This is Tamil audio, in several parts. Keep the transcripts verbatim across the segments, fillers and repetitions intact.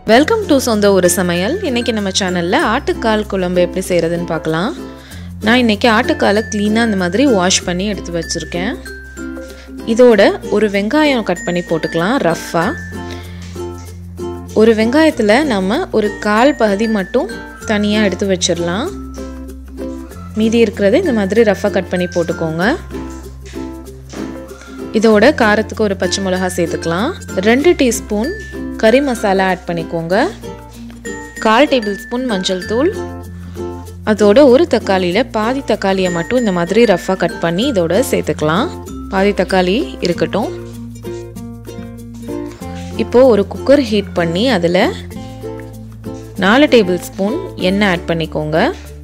வெல்கம் டு சொந்த ஊரு சமையல். இன்னைக்கு நம்ம சேனல்ல ஆட்டுக்கால் குழம்பு எப்படி செய்யறதுன்னு பார்க்கலாம். நான் இன்னைக்கு ஆட்டுக்காலை க்ளீனா இந்த மாதிரி வாஷ் பண்ணி எடுத்து வச்சிருக்கேன். இதோட ஒரு வெங்காயம் கட் பண்ணி போட்டுக்கலாம் ரஃப்பா. ஒரு வெங்காயத்துல நம்ம ஒரு கால் பகுதி மட்டும் தனியா எடுத்து வச்சிரலாம். மீதி இருக்கிறது இந்த மாதிரி ரஃப்பா கட் பண்ணி போட்டுக்கோங்க. இதோட காரத்துக்கு ஒரு பச்சை மிளகாய் சேர்த்துக்கலாம். ரெண்டு டீஸ்பூன் கறி மசாலா ஆட் பண்ணிக்கோங்க. கால் டேபிள் ஸ்பூன் மஞ்சள் தூள். அதோட ஒரு தக்காளியில் பாதி தக்காளியை மட்டும் இந்த மாதிரி ரஃப்பாக கட் பண்ணி இதோட சேர்த்துக்கலாம். பாதி தக்காளி இருக்கட்டும். இப்போது ஒரு குக்கர் ஹீட் பண்ணி அதில் நாலு டேபிள் ஸ்பூன் எண்ணெய் ஆட் பண்ணிக்கோங்க.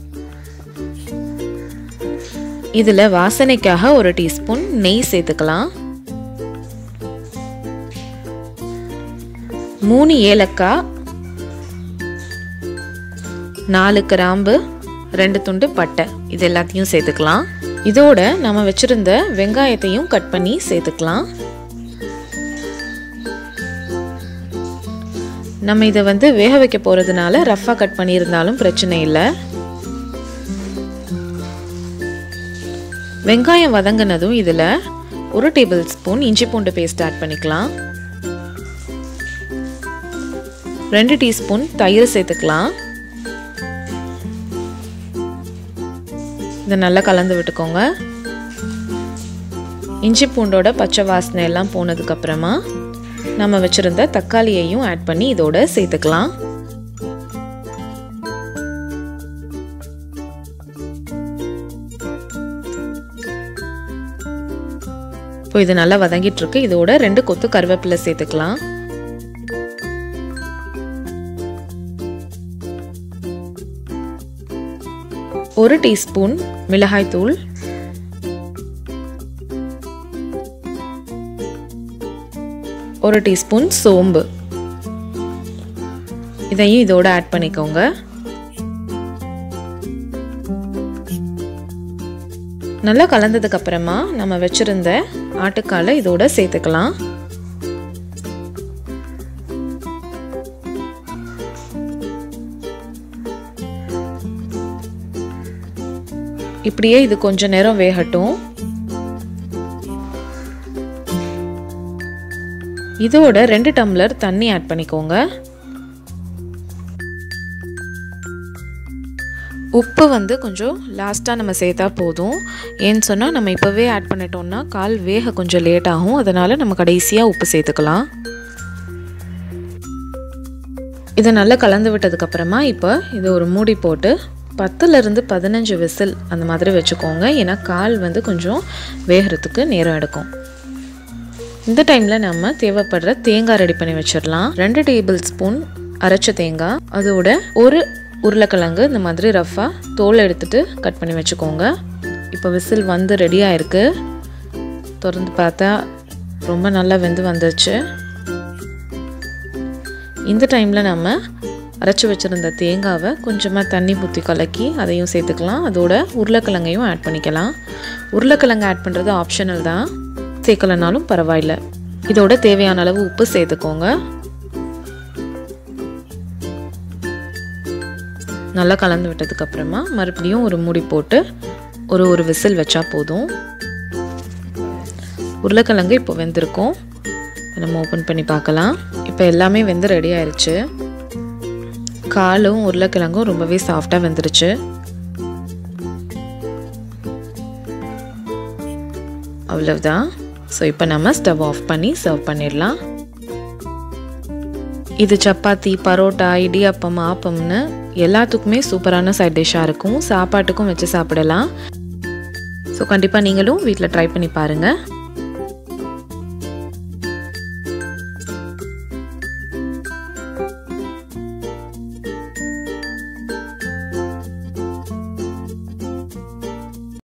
இதில் வாசனைக்காக ஒரு டீஸ்பூன் நெய் சேர்த்துக்கலாம். மூணு ஏலக்காய், நாலு கிராம்பு, ரெண்டு துண்டு பட்டை, இது எல்லாத்தையும் சேர்த்துக்கலாம். இதோட நம்ம வச்சிருந்த வெங்காயத்தையும் கட் பண்ணி சேர்த்துக்கலாம். நம்ம இதை வந்து வேக வைக்க போறதுனால ரஃப்பா கட் பண்ணியிருந்தாலும் பிரச்சனை இல்லை. வெங்காயம் வதங்கினதும் இதில் ஒரு டேபிள் ஸ்பூன் இஞ்சி பூண்டு பேஸ்ட் ஆட் பண்ணிக்கலாம். ரெண்டு டீஸ்பூன் தயிர் சேர்த்துக்கலாம். இதை நல்லா கலந்து விட்டுக்கோங்க. இஞ்சி பூண்டோட பச்சை வாசனை எல்லாம் போனதுக்கு அப்புறமா நம்ம வச்சிருந்த தக்காளியையும் ஆட் பண்ணி இதோட சேர்த்துக்கலாம். இப்போ இது நல்லா வதங்கிட்டு இருக்கு. இதோட ரெண்டு கொத்து கருவேப்பிலை சேர்த்துக்கலாம். ஒரு டீஸ்பூன் மிளகாய் தூள், ஒரு டீஸ்பூன் சோம்பு, இதையும் இதோட ஆட் பண்ணிக்கோங்க. நல்லா கலந்ததுக்கு அப்புறமா நம்ம வச்சிருந்த ஆட்டுக்காலை இதோட சேர்த்துக்கலாம். இப்படியே இது கொஞ்ச நேரம் வேகட்டும். இதோட ரெண்டு டம்ளர் தண்ணி ஆட் பண்ணிக்கோங்க. உப்பு வந்து கொஞ்சம் லாஸ்ட்டாக நம்ம சேர்த்தா போதும். ஏன்னு சொன்னால் நம்ம இப்போவே ஆட் பண்ணிட்டோம்னா கால் வேக கொஞ்சம் லேட் ஆகும். அதனால் நம்ம கடைசியாக உப்பு சேர்த்துக்கலாம். இதை நல்லா கலந்து விட்டதுக்கப்புறமா இப்போ இதை ஒரு மூடி போட்டு பத்துலேருந்து பதினஞ்சு விசில் அந்த மாதிரி வச்சுக்கோங்க. ஏன்னா கால் வந்து கொஞ்சம் வேகிறதுக்கு நேரம் எடுக்கும். இந்த டைமில் நம்ம தேவைப்படுற தேங்காய் ரெடி பண்ணி வச்சிடலாம். ரெண்டு டேபிள் ஸ்பூன் அரைச்ச தேங்காய், அதோட ஒரு உருளைக்கிழங்கு இந்த மாதிரி ரஃப்பாக தோல் எடுத்துட்டு கட் பண்ணி வச்சுக்கோங்க. இப்போ விசில் வந்து ரெடியாக இருக்குது. திறந்து பார்த்தா ரொம்ப நல்லா வெந்து வந்துருச்சு. இந்த டைமில் நம்ம அரைச்சி வச்சுருந்த தேங்காவை கொஞ்சமாக தண்ணி ஊற்றி கலக்கி அதையும் சேர்த்துக்கலாம். அதோட உருளைக்கிழங்கையும் ஆட் பண்ணிக்கலாம். உருளைக்கிழங்கு ஆட் பண்ணுறது ஆப்ஷனல் தான், சேர்க்கலனாலும் பரவாயில்ல. இதோட தேவையான அளவு உப்பு சேர்த்துக்கோங்க. நல்லா கலந்து விட்டதுக்கப்புறமா மறுபடியும் ஒரு மூடி போட்டு ஒரு ஒரு விசில் வச்சா போதும். உருளைக்கிழங்கு இப்போ வெந்திருக்கும். நம்ம ஓப்பன் பண்ணி பார்க்கலாம். இப்போ எல்லாமே வெந்து ரெடி ஆயிடுச்சு. காலும் உருளைக்கிழங்கும் ரொம்பவே சாஃப்டாக வெந்துருச்சு. அவ்வளவுதான். ஸோ இப்போ நம்ம ஸ்டவ் ஆஃப் பண்ணி சர்வ் பண்ணிடலாம். இது சப்பாத்தி, பரோட்டா, இடியாப்பம், ஆப்பம்னு எல்லாத்துக்குமே சூப்பரான சைட் டிஷ்ஷாக இருக்கும். சாப்பாட்டுக்கும் வச்சு சாப்பிடலாம். ஸோ கண்டிப்பாக நீங்களும் வீட்டில் ட்ரை பண்ணி பாருங்கள்.